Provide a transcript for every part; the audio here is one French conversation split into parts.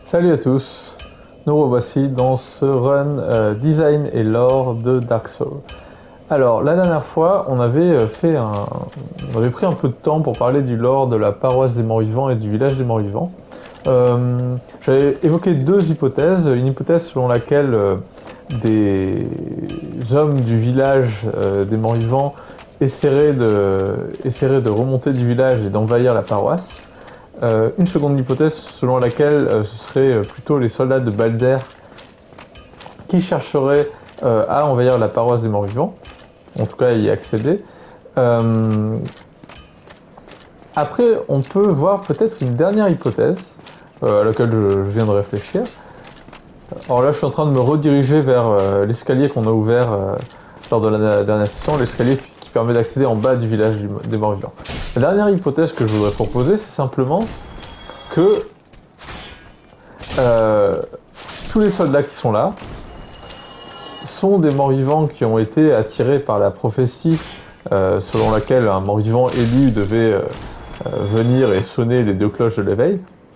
Salut à tous, nous revoici dans ce run design et lore de Dark Souls. Alors la dernière fois on avait pris un peu de temps pour parler du lore de la paroisse des morts-vivants et du village des morts-vivants. J'avais évoqué deux hypothèses, une hypothèse selon laquelle des hommes du village des morts-vivants essaieraient de remonter du village et d'envahir la paroisse. Une seconde hypothèse selon laquelle ce serait plutôt les soldats de Balder qui chercheraient à envahir la paroisse des morts-vivants, en tout cas à y accéder. Après, on peut voir peut-être une dernière hypothèse à laquelle je viens de réfléchir. Alors là, je suis en train de me rediriger vers l'escalier qu'on a ouvert lors de la dernière session, l'escalier qui permet d'accéder en bas du village des morts-vivants. La dernière hypothèse que je voudrais proposer, c'est simplement que tous les soldats qui sont là sont des morts-vivants qui ont été attirés par la prophétie selon laquelle un mort-vivant élu devait venir et sonner les deux cloches de l'éveil.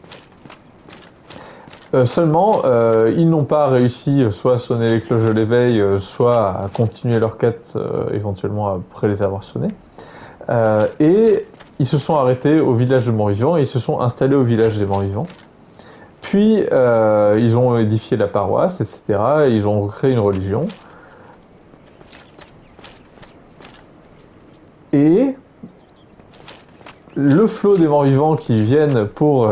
Seulement, ils n'ont pas réussi soit à sonner les cloches de l'éveil, soit à continuer leur quête éventuellement après les avoir sonnées. Et ils se sont arrêtés au village de morts-vivants et ils se sont installés au village des morts-vivants. Puis ils ont édifié la paroisse, etc. Et ils ont créé une religion. Et le flot des morts-vivants qui viennent pour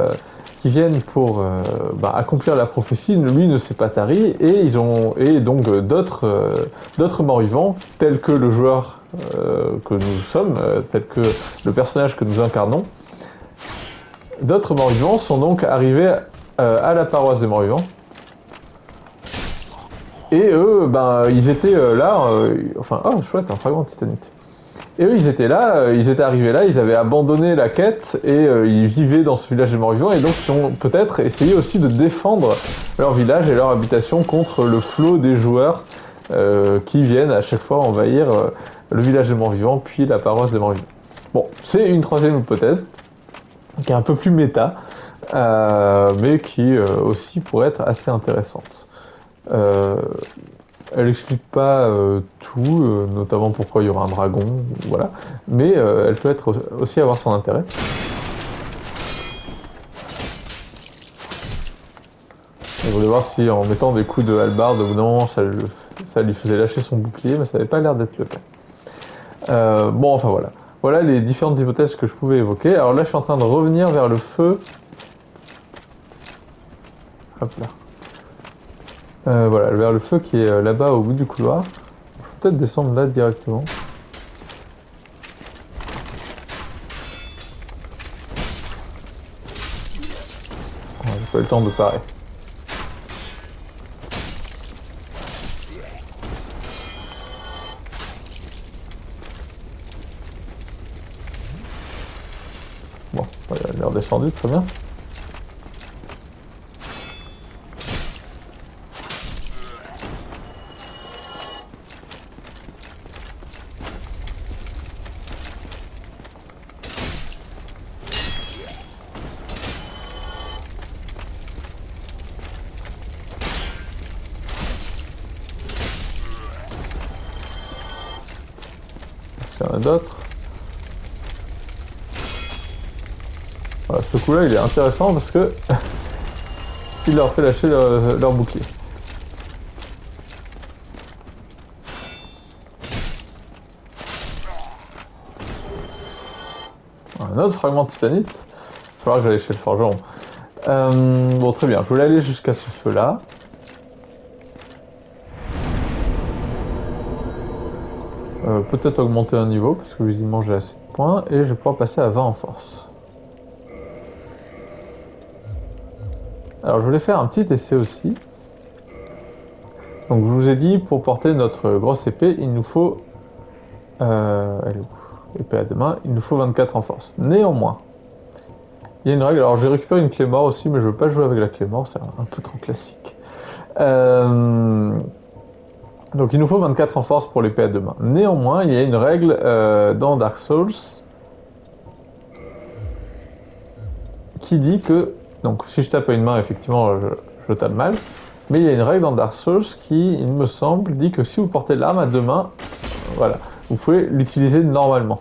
accomplir la prophétie, lui ne s'est pas tari, et donc d'autres morts-vivants, tels que le joueur que nous sommes, tel que le personnage que nous incarnons, d'autres morts-vivants sont donc arrivés à la paroisse des morts-vivants. Et eux, ils étaient là, oh chouette, un fragment de titanite. Et eux, ils étaient là, ils étaient arrivés là, ils avaient abandonné la quête et ils vivaient dans ce village des morts-vivants et donc ils ont peut-être essayé aussi de défendre leur village et leur habitation contre le flot des joueurs qui viennent à chaque fois envahir le village des morts-vivants puis la paroisse des morts-vivants. Bon, c'est une troisième hypothèse qui est un peu plus méta, mais qui aussi pourrait être assez intéressante. Elle explique pas tout, notamment pourquoi il y aura un dragon, voilà. Mais elle peut être aussi avoir son intérêt. Je voulais voir si en mettant des coups de hallebarde, au bout d'un moment, ça lui faisait lâcher son bouclier, mais ça n'avait pas l'air d'être le cas. Bon, enfin voilà. Voilà les différentes hypothèses que je pouvais évoquer. Alors là, je suis en train de revenir vers le feu. Hop là. Voilà, vers le feu qui est là-bas au bout du couloir. Je vais peut-être descendre là directement. J'ai pas eu le temps de parer. Bon, il est redescendu, très bien. Il y en a d'autres. Voilà, ce coup-là, il est intéressant parce que il leur fait lâcher leur bouclier. Un autre fragment de titanite. Il va falloir que j'aille chez le forgeron. Bon, très bien. Je voulais aller jusqu'à ce feu-là. Peut-être augmenter un niveau, parce que visiblement j'ai assez de points, et je vais pouvoir passer à 20 en force. Alors je voulais faire un petit essai aussi. Donc je vous ai dit, pour porter notre grosse épée, il nous faut... elle est où ? Épée à deux mains, il nous faut 24 en force. Néanmoins, il y a une règle, alors j'ai récupéré une clé mort aussi, mais je veux pas jouer avec la clé mort, c'est un peu trop classique. Donc il nous faut 24 en force pour l'épée à deux mains. Néanmoins, il y a une règle dans Dark Souls qui dit que Donc si je tape à une main, effectivement, je tape mal. Mais il y a une règle dans Dark Souls qui, il me semble, dit que si vous portez l'arme à deux mains, voilà, vous pouvez l'utiliser normalement.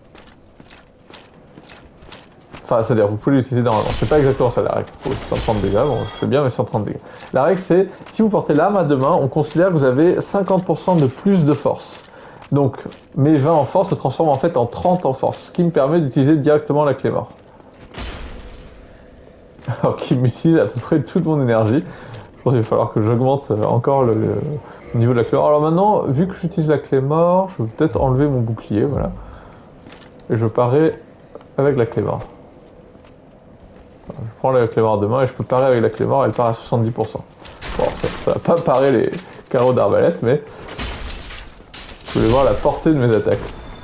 Enfin, c'est-à-dire, vous pouvez l'utiliser normalement. C'est pas exactement ça la règle. Faut 130 dégâts, bon, je fais bien, mais 130 dégâts. La règle, c'est, si vous portez l'arme à deux mains, on considère que vous avez 50% de plus de force. Donc, mes 20 en force se transforment en fait en 30 en force, ce qui me permet d'utiliser directement la clé mort. Alors, qui m'utilise à peu près toute mon énergie. Je pense qu'il va falloir que j'augmente encore le niveau de la clé mort. Alors maintenant, vu que j'utilise la clé mort, je vais peut-être enlever mon bouclier, voilà. Et je parais avec la clé mort. Je prends la clé mort à deux mains et je peux parer avec la clé mort, elle part à 70%. Bon, ça va pas parer les carreaux d'arbalète, mais je voulais voir la portée de mes attaques.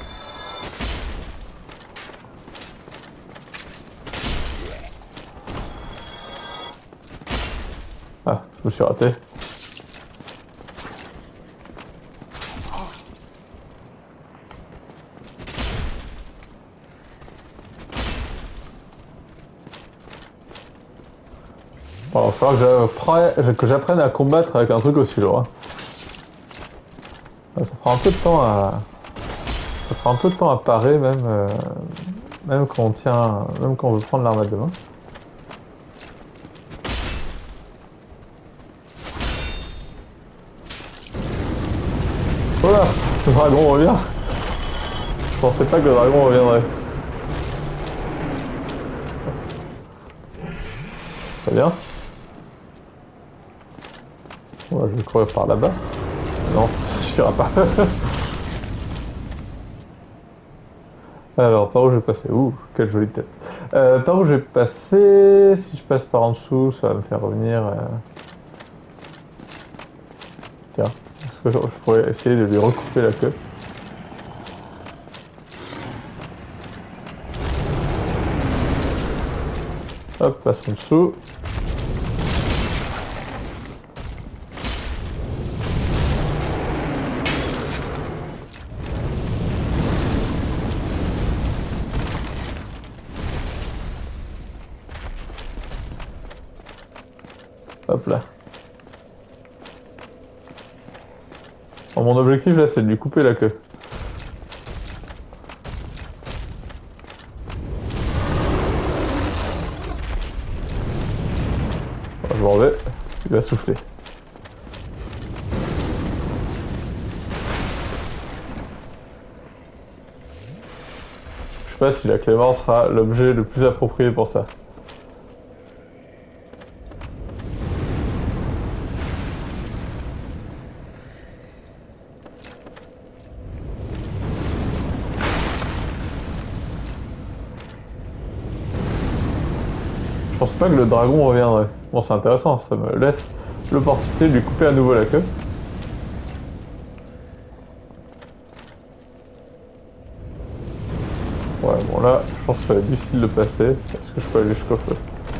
Ah, je me suis raté. Bon, il va falloir que j'apprenne à combattre avec un truc aussi lourd. Hein. Ça prend un peu de temps à... Ça prend un peu de temps à parer même, même quand on tient... Même quand on veut prendre l'arme à deux mains. Voilà, le dragon revient. Je pensais pas que le dragon reviendrait. Très bien. Bon, je vais courir par là-bas. Non, ça suffira pas. Alors, par où je vais passer? Ouh, quelle jolie tête. Par où je vais passer? Si je passe par en dessous, ça va me faire revenir. Tiens, est-ce que je pourrais essayer de lui recouper la queue? Hop, passe en dessous. Hop là. Bon, mon objectif là, c'est de lui couper la queue. Bon, je m'en vais. Il va souffler. Je sais pas si la clé mort sera l'objet le plus approprié pour ça. Je pense pas que le dragon reviendrait. Bon, c'est intéressant, ça me laisse l'opportunité de lui couper à nouveau la queue. Ouais, bon là, je pense que ça va être difficile de passer. Est-ce que je peux aller jusqu'au feu?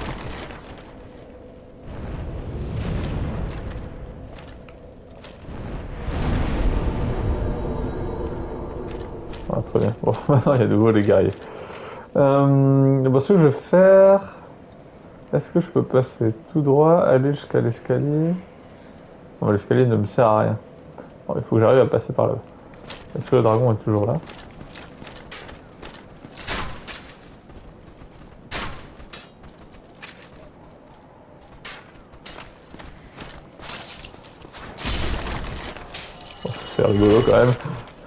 Ah, très bien. Bon, maintenant il y a de nouveau les guerriers. Bon, ce que je vais faire... Est-ce que je peux passer tout droit, aller jusqu'à l'escalier? Non, l'escalier ne me sert à rien. Bon, il faut que j'arrive à passer par là. Est-ce que le dragon est toujours là? Bon, c'est rigolo quand même.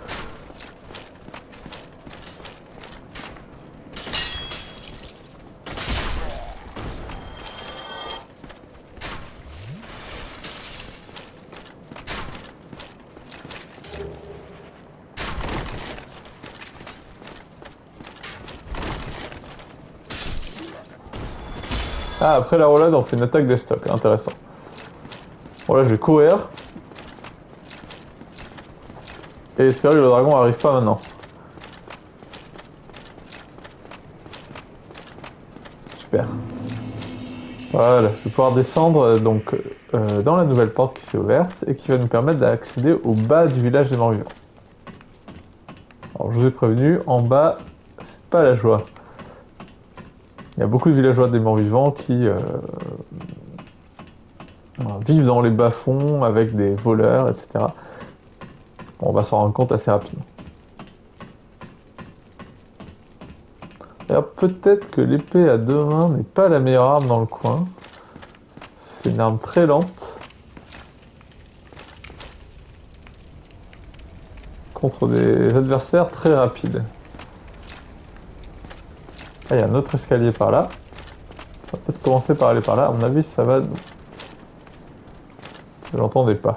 Ah, après la roulade, on fait une attaque des stocks. Intéressant. Bon, là, je vais courir. Et espérer que le dragon arrive pas maintenant. Super. Voilà, je vais pouvoir descendre donc dans la nouvelle porte qui s'est ouverte et qui va nous permettre d'accéder au bas du village des morts-vivants. Alors, je vous ai prévenu, en bas, c'est pas la joie. Il y a beaucoup de villageois des morts-vivants qui vivent dans les bas-fonds avec des voleurs, etc. On va s'en rendre compte assez rapidement. Alors peut-être que l'épée à deux mains n'est pas la meilleure arme dans le coin. C'est une arme très lente. Contre des adversaires très rapides. Ah, il y a un autre escalier par là. On va peut-être commencer par aller par là. À mon avis, ça va... Je l'entendais pas.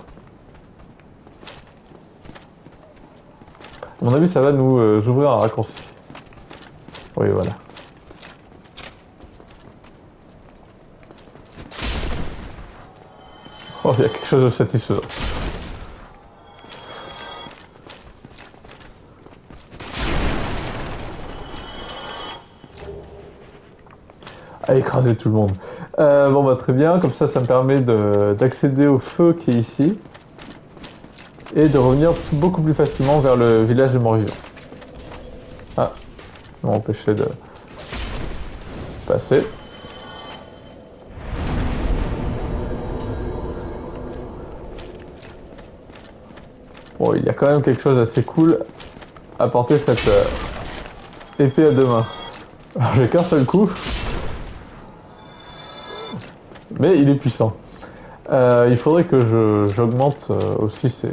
À mon avis, ça va nous ouvrir un raccourci. Oui, voilà. Oh, il y a quelque chose de satisfaisant. À écraser tout le monde. Bon bah très bien, comme ça me permet d'accéder au feu qui est ici. Et de revenir beaucoup plus facilement vers le village des morts-vivants. Ah, ça m'a empêché de passer. Bon, il y a quand même quelque chose d'assez cool à porter cette épée à deux mains. Alors j'ai qu'un seul coup. Mais il est puissant. Il faudrait que j'augmente aussi ses...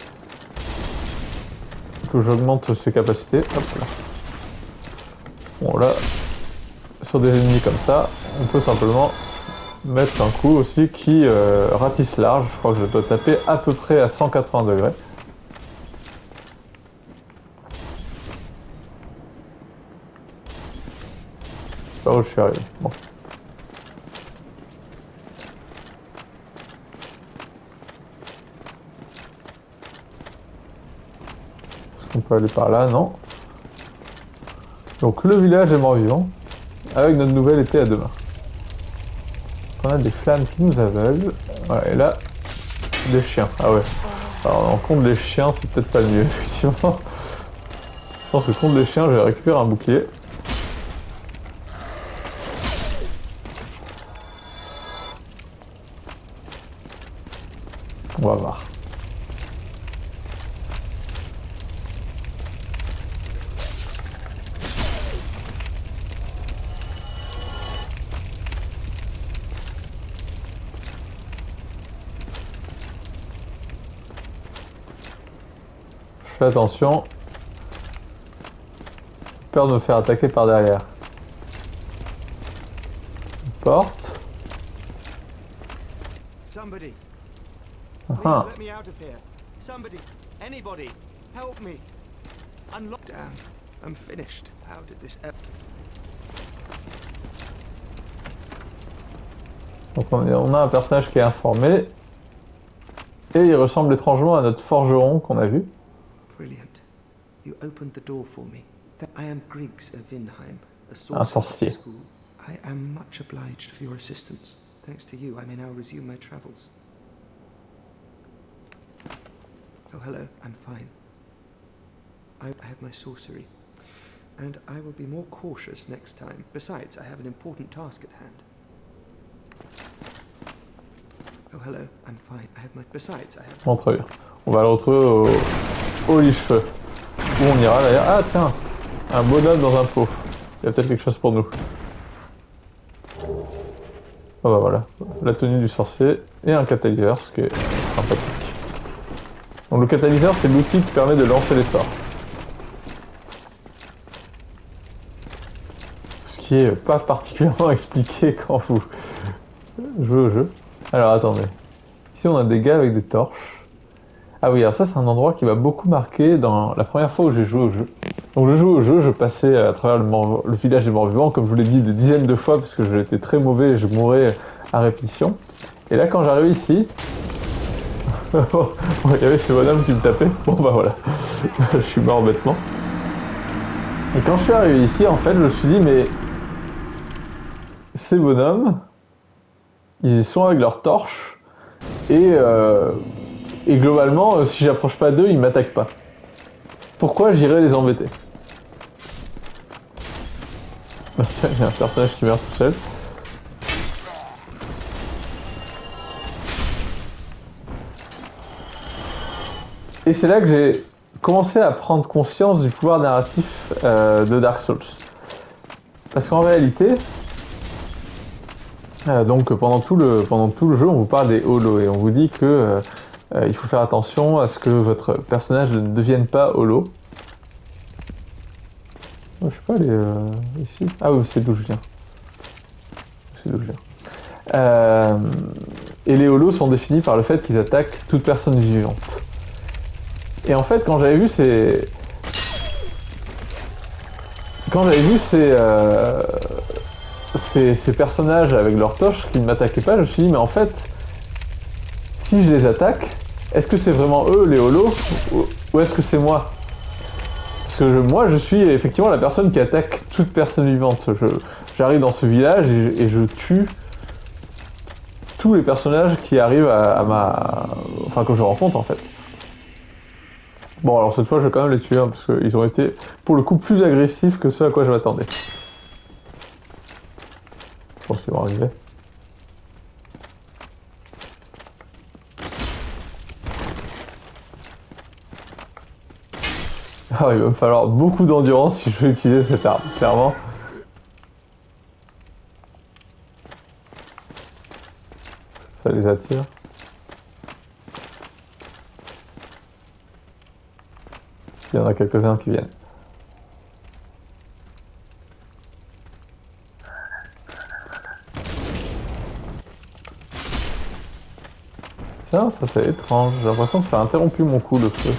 Que j'augmente ses capacités. Hop là. Bon là, sur des ennemis comme ça, on peut simplement mettre un coup aussi qui ratisse large. Je crois que je dois taper à peu près à 180 degrés. Je sais pas où je suis arrivé. Bon. On peut aller par là, non. Donc le village est mort-vivant, avec notre nouvelle épée à deux mains. On a des flammes qui nous aveuglent. Ouais, et là, des chiens. Ah ouais. Alors en contre les chiens, c'est peut-être pas le mieux, effectivement. Je pense que contre les chiens, je vais récupérer un bouclier. On va voir. Fais attention. J'ai peur de me faire attaquer par derrière. Une porte. Somebody, Ah. please let me out of here. Somebody, anybody, help me. Unlock. Damn, I'm finished. How did this ever? Donc on a un personnage qui est informé. Et il ressemble étrangement à notre forgeron qu'on a vu. Brilliant. You opened the door for me. I am Griggs of Vinheim, a Un sorcier. school. I am much obliged for your assistance. Thanks to you, I may now resume my travels. Oh, hello. I'm fine. I have my sorcery. And I will be more cautious next time. Besides, I have an important task at hand. Oh, hello. I'm fine. I have my... Besides, I have... Bon, très bien. On va le retrouver au liche-feu. Où on ira d'ailleurs. Ah tiens, un bonhomme dans un pot. Il y a peut-être quelque chose pour nous. Ah bah voilà, la tenue du sorcier et un catalyseur, ce qui est sympathique. Donc le catalyseur, c'est l'outil qui permet de lancer les sorts. Ce qui est pas particulièrement expliqué quand vous jouez au jeu. Alors attendez, ici on a des gars avec des torches. Ah oui, alors ça c'est un endroit qui m'a beaucoup marqué dans la première fois où j'ai joué au jeu. Donc je jouais au jeu, je passais à travers le village des morts-vivants, comme je vous l'ai dit, des dizaines de fois, parce que j'étais très mauvais et je mourais à répétition. Et là quand j'arrivais ici, il y avait ce bonhomme qui me tapait. Bon bah voilà, je suis mort bêtement. Et quand je suis arrivé ici, en fait, je me suis dit, mais ces bonhommes, ils sont avec leurs torches, et globalement, si j'approche pas d'eux, ils m'attaquent pas. Pourquoi j'irais les embêter? Il y a un personnage qui meurt tout seul. Et c'est là que j'ai commencé à prendre conscience du pouvoir narratif de Dark Souls. Parce qu'en réalité, donc pendant tout le jeu, on vous parle des holos et on vous dit que il faut faire attention à ce que votre personnage ne devienne pas holo. Oh, je sais pas, ici. Ah oui, c'est d'où je viens. C'est d'où je viens. Et les holos sont définis par le fait qu'ils attaquent toute personne vivante. Et en fait, quand j'avais vu ces... ces personnages avec leurs torches qui ne m'attaquaient pas, je me suis dit, mais en fait, si je les attaque, est-ce que c'est vraiment eux, les holos, ou est-ce que c'est moi? Parce que moi, je suis effectivement la personne qui attaque toute personne vivante. J'arrive dans ce village et je tue tous les personnages qui arrivent enfin, que je rencontre, en fait. Bon, alors cette fois, je vais quand même les tuer, hein, parce qu'ils ont été, pour le coup, plus agressifs que ce à quoi je m'attendais. Je pense qu'ils vont arriver. Ah, il va me falloir beaucoup d'endurance si je veux utiliser cette arme, clairement. Ça les attire. Il y en a quelques-uns qui viennent. Tiens, ça c'est étrange. J'ai l'impression que ça a interrompu mon coup, le feu.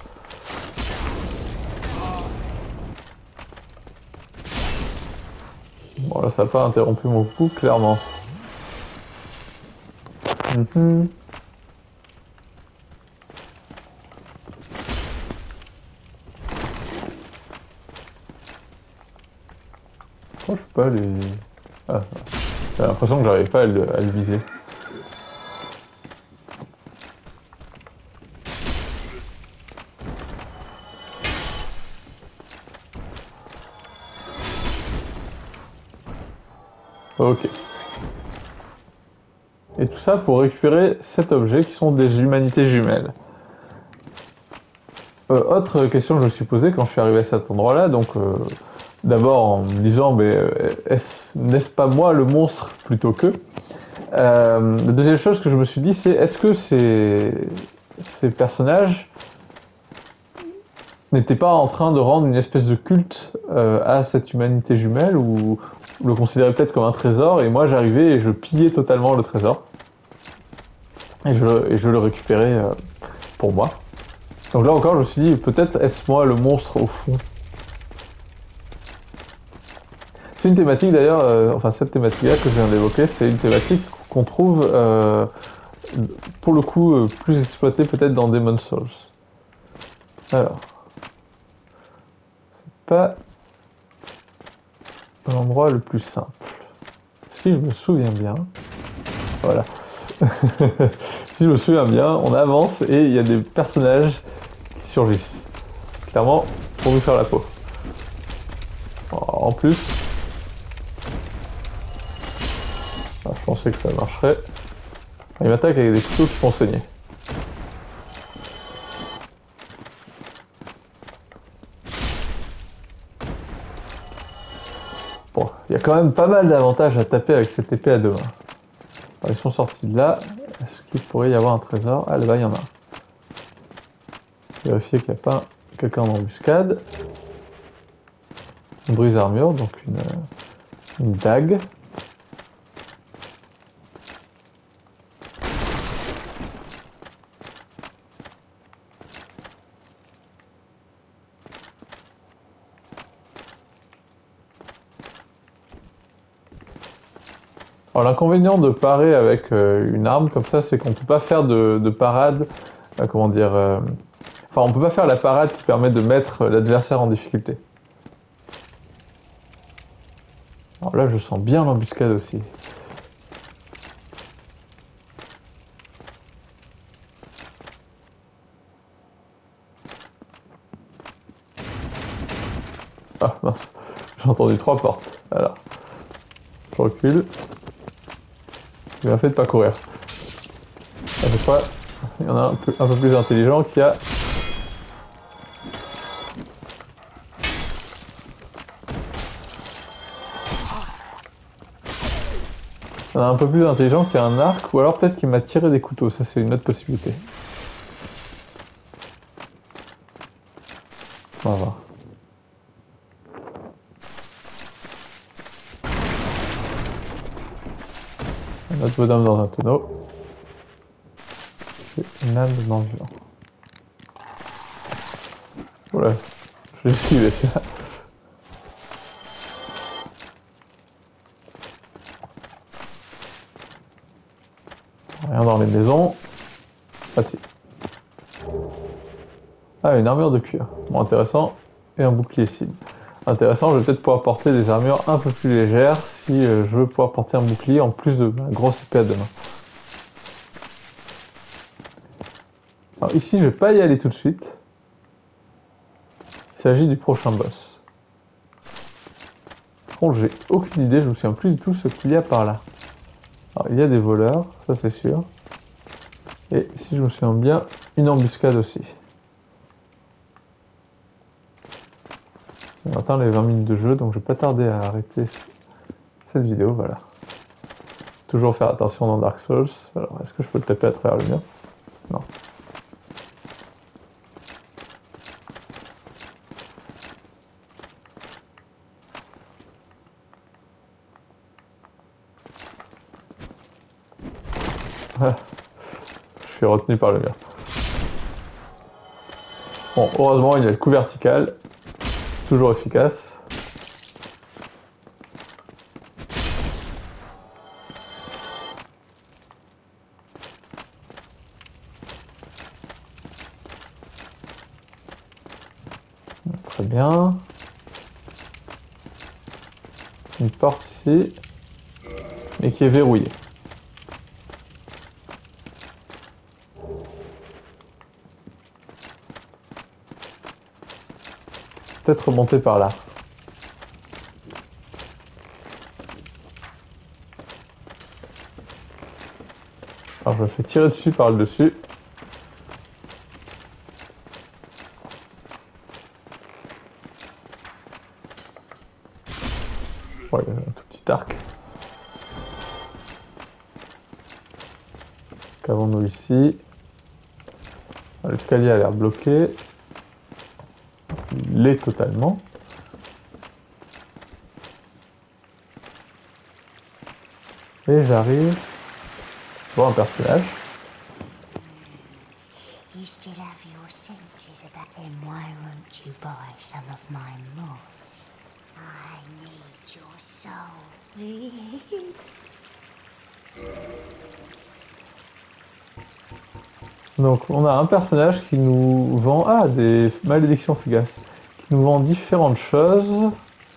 Bon, là, ça n'a pas interrompu mon coup, clairement. Mm-hmm. Oh, je peux pas les... Ah, j'ai l'impression que j'arrive pas à le viser. Ok. Et tout ça pour récupérer 7 objets qui sont des humanités jumelles. Autre question que je me suis posée quand je suis arrivé à cet endroit-là, donc d'abord en me disant, n'est-ce pas moi le monstre plutôt que la deuxième chose que je me suis dit, c'est est-ce que ces personnages n'étaient pas en train de rendre une espèce de culte à cette humanité jumelle ou le considéraient peut-être comme un trésor et moi j'arrivais et je pillais totalement le trésor et je le récupérais pour moi. Donc là encore je me suis dit peut-être est-ce moi le monstre au fond. C'est une thématique d'ailleurs, enfin cette thématique-là que je viens d'évoquer, c'est une thématique qu'on trouve pour le coup plus exploitée peut-être dans Demon's Souls. Alors, c'est pas l'endroit le plus simple. Si je me souviens bien, voilà. Si je me souviens bien, on avance et il y a des personnages qui surgissent. Clairement, pour nous faire la peau. En plus, je pensais que ça marcherait. Il m'attaque avec des couteaux qui font saigner. Bon, il y a quand même pas mal d'avantages à taper avec cette épée à deux mains. Alors, ils sont sortis de là. Est-ce qu'il pourrait y avoir un trésor? Ah là-bas, il y en a un. Vérifier qu'il n'y a pas quelqu'un en embuscade. Une brise armure, donc une dague. Alors l'inconvénient de parer avec une arme comme ça, c'est qu'on peut pas faire de parade, comment dire, enfin on peut pas faire la parade qui permet de mettre l'adversaire en difficulté. Alors là je sens bien l'embuscade aussi. Ah mince, j'ai entendu 3 portes. Voilà. Je recule. J'ai bien fait de pas courir. À chaque fois, il y en a un peu plus intelligent qui a... Il y en a un peu plus intelligent qui a un arc, ou alors peut-être qu'il m'a tiré des couteaux, ça c'est une autre possibilité. On va voir. Un autre bonhomme dans un tonneau. Une âme de mort-vivant. Voilà, je l'ai esquivé celui-là. Rien dans les maisons. Ah si. Ah, une armure de cuir. Bon, intéressant. Et un bouclier cible. Intéressant, je vais peut-être pouvoir porter des armures un peu plus légères si je veux pouvoir porter un bouclier en plus de ma grosse épée à deux mains. Alors ici, je vais pas y aller tout de suite. Il s'agit du prochain boss. Par contre, j'ai aucune idée, je me souviens plus du tout ce qu'il y a par là. Alors, il y a des voleurs, ça c'est sûr. Et si je me souviens bien, une embuscade aussi. On atteint les 20 minutes de jeu, donc je vais pas tarder à arrêter cette vidéo, voilà. Toujours faire attention dans Dark Souls. Alors, est-ce que je peux le taper à travers le mur? Non. Ah, je suis retenu par le mur. Bon, heureusement, il y a le coup vertical. Toujours efficace. Très bien. Une porte ici, mais qui est verrouillée. Peut-être remonter par là. Alors je me fais tirer dessus par le dessus. Ouais, il y a un tout petit arc. Qu'avons-nous ici? L'escalier a l'air bloqué. Il l'est totalement. Et j'arrive. Je vois un personnage. You still have your senses about him. Why won't you buy some of my moss? I need your soul. Donc on a un personnage qui nous vend des malédictions fugaces, qui nous vend différentes choses,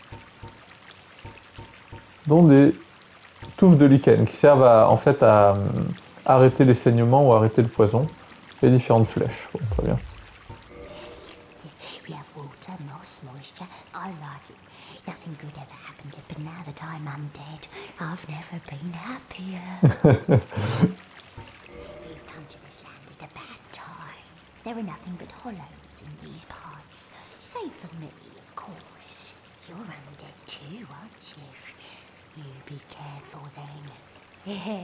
dont des touffes de lichen qui servent en fait à arrêter les saignements ou arrêter le poison, et différentes flèches. Bon, très bien. We have water, moss, moisture. I like it. Nothing good ever happened to me, but now that I'm undead, I've never been happier. You've come to this land at a bad time. There are nothing but hollows in these parts. Save for me, of course. You're undead too, aren't you? You be careful then.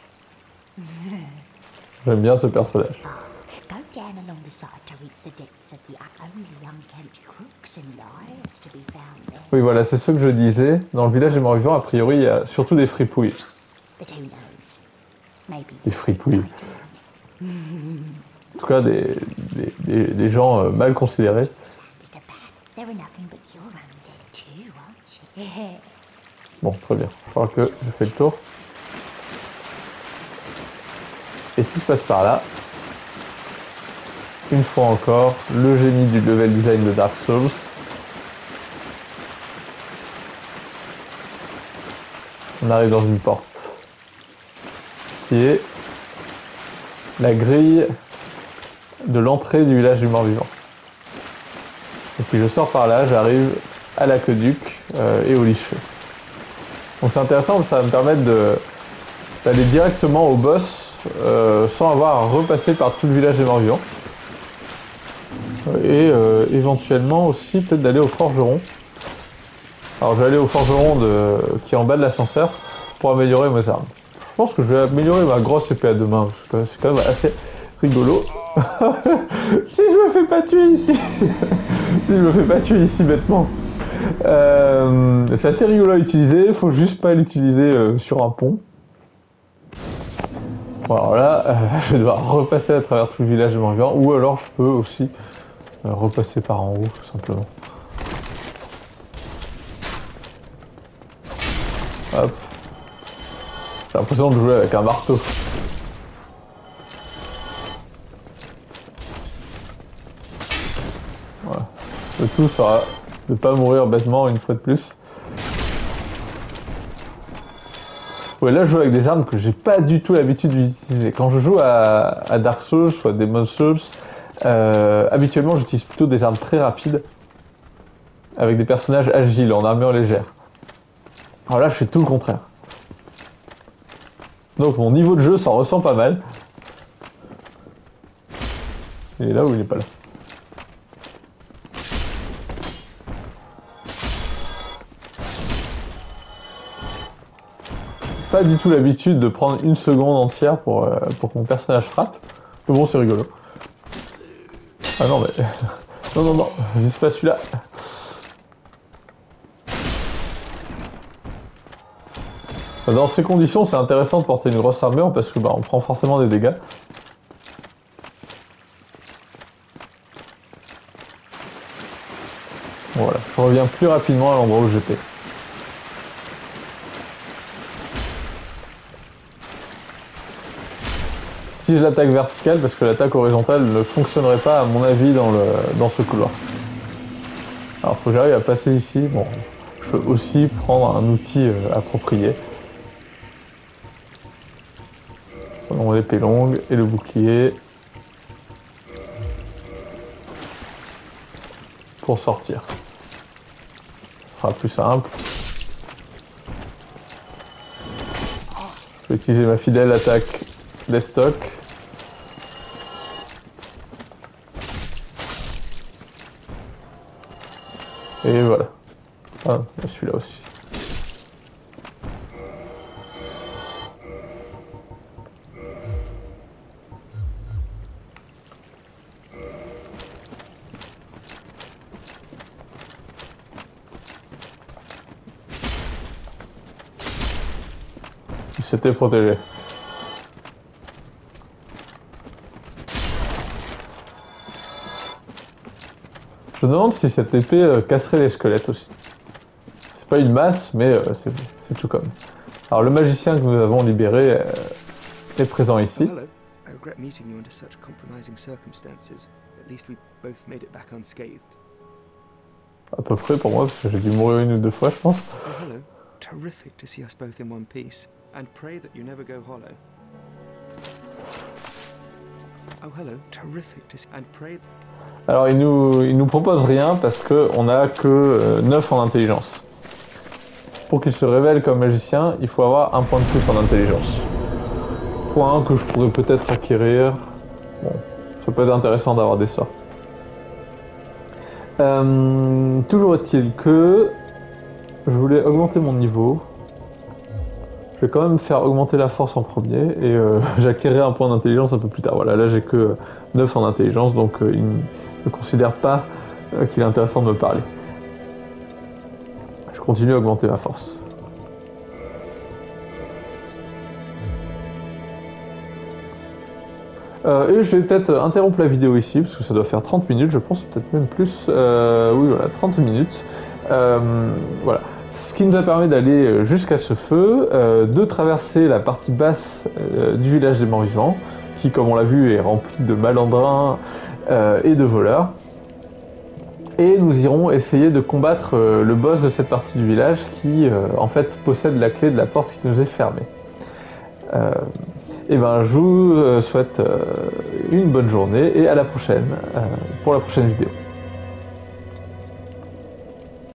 J'aime bien ce personnage. Go down along the side to reach the depths of the only unkempt crooks and liars to be found there. Oui, voilà, c'est ce que je disais. Dans le village des morts vivants, a priori, il y a surtout des fripouilles. But who knows? Maybe. Des fripouilles. En tout cas, des gens mal considérés. There are nothing but you're undead too, aren't you? Bon, très bien. Je crois que je fais le tour. Et si je passe par là, une fois encore, le génie du level design de Dark Souls. On arrive dans une porte qui est la grille de l'entrée du village du mort-vivant. Et si je sors par là, j'arrive à l'aqueduc et au lich. Donc c'est intéressant, ça va me permettre d'aller directement au boss sans avoir à repasser par tout le village des morts-vivants. Et éventuellement aussi peut-être d'aller au forgeron. Alors je vais aller au forgeron qui est en bas de l'ascenseur pour améliorer mes armes. Je pense que je vais améliorer ma grosse épée à deux mains, parce que c'est quand même assez rigolo. Si je me fais pas tuer ici si je me fais pas tuer ici bêtement. C'est assez rigolo à utiliser, faut juste pas l'utiliser sur un pont. Bon alors là, je vais devoir repasser à travers tout le village de morts-vivants, ou alors je peux aussi repasser par en haut, tout simplement. Hop. J'ai l'impression de jouer avec un marteau. Voilà. Le tout sera de pas mourir bêtement une fois de plus. Ouais, là je joue avec des armes que j'ai pas du tout l'habitude d'utiliser. Quand je joue à Dark Souls ou à Demon's Souls, habituellement j'utilise plutôt des armes très rapides avec des personnages agiles en armure légère. Alors là je fais tout le contraire. Donc mon niveau de jeu s'en ressent pas mal. Il est là ou il est pas là? Pas du tout l'habitude de prendre une seconde entière pour que mon personnage frappe. Mais bon, c'est rigolo. Ah non, mais... non, vise pas celui-là. Dans ces conditions, c'est intéressant de porter une grosse armure parce que on prend forcément des dégâts. Voilà, je reviens plus rapidement à l'endroit où j'étais. Si je l'attaque verticale, parce que l'attaque horizontale ne fonctionnerait pas à mon avis dans ce couloir. Alors faut que j'arrive à passer ici. Bon, je peux aussi prendre un outil approprié. Prenons l'épée longue et le bouclier. Pour sortir. Ce sera plus simple. Je vais utiliser ma fidèle attaque des stocks. Et voilà. Ah, celui-là aussi. Il s'était protégé. Je me demande si cette épée casserait les squelettes aussi. C'est pas une masse, mais c'est tout comme. Alors le magicien que nous avons libéré est présent ici. Hello. I regret meeting you under such compromising circumstances. At least we both made it back unscathed. À peu près pour moi, parce que j'ai dû mourir une ou deux fois, je pense. Oh, hello. Terrific to see us both in one piece. And pray that you never go hollow. Oh, hello. Terrific to see... And pray... Alors il nous propose rien parce qu'on n'a que 9 en intelligence. Pour qu'il se révèle comme magicien, il faut avoir un point de plus en intelligence. Point que je pourrais peut-être acquérir. Bon, ça peut être intéressant d'avoir des sorts. Toujours est-il que je voulais augmenter mon niveau. Je vais quand même faire augmenter la force en premier et j'acquérirai un point d'intelligence un peu plus tard. Voilà, là j'ai que 9 en intelligence, donc il ne considère pas qu'il est intéressant de me parler. Je continue à augmenter ma force. Et je vais peut-être interrompre la vidéo ici, parce que ça doit faire 30 minutes, je pense, peut-être même plus. Oui, voilà, 30 minutes. Voilà. Ce qui nous a permis d'aller jusqu'à ce feu, de traverser la partie basse du village des morts-vivants, qui, comme on l'a vu, est remplie de malandrins et de voleurs. Et nous irons essayer de combattre le boss de cette partie du village qui, en fait, possède la clé de la porte qui nous est fermée. Et ben, je vous souhaite une bonne journée et à la prochaine pour la prochaine vidéo.